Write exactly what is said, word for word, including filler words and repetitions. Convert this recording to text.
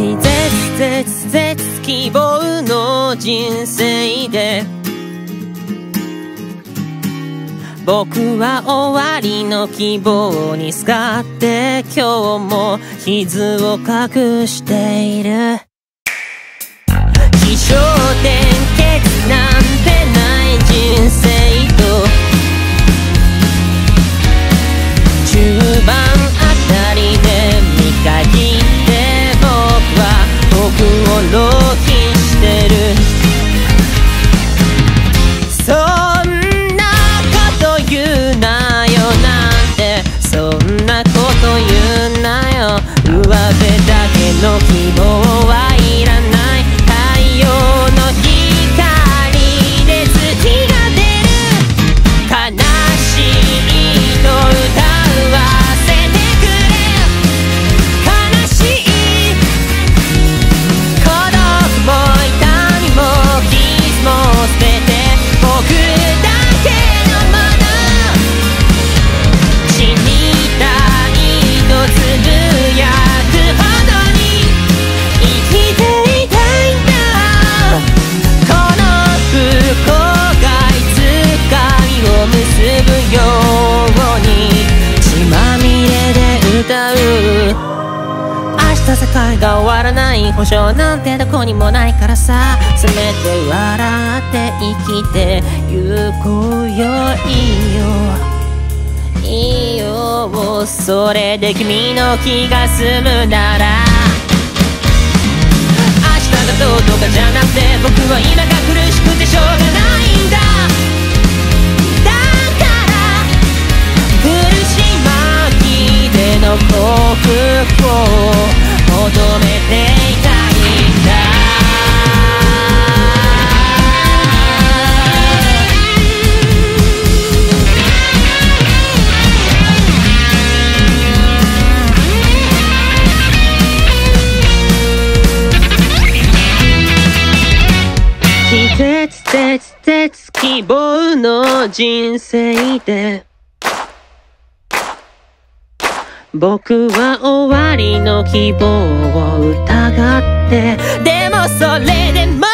気絶絶絶希望の人生で僕は終わりの希望にすがって今日も傷を隠している。起承転結なんてない人生と中盤あたりで見限って僕は僕を浪費してる。そんなこと言うなよなんてそんなこと言うなよ。上辺だけの希望はいらない。太陽の光で月が出る。悲しいと歌わせてくれ。悲しい孤独も痛みも傷も捨てて僕だけのもの。死にたいとつぶやくほどに生きていたいんだ。この不幸がいつか実を結ぶように血まみれで歌う。明日世界が終わらない保証なんてどこにもないからさ。せめて笑って生きてゆこうよ。いいよいいよそれで君の気が済むなら。明日がどうとかじゃなくて僕は今が苦しくてしょうがないんだ。だから苦し紛れの幸福を求めていたいんだ。絶絶絶希望の人生で僕は終わりの希望を疑ってでもそれでも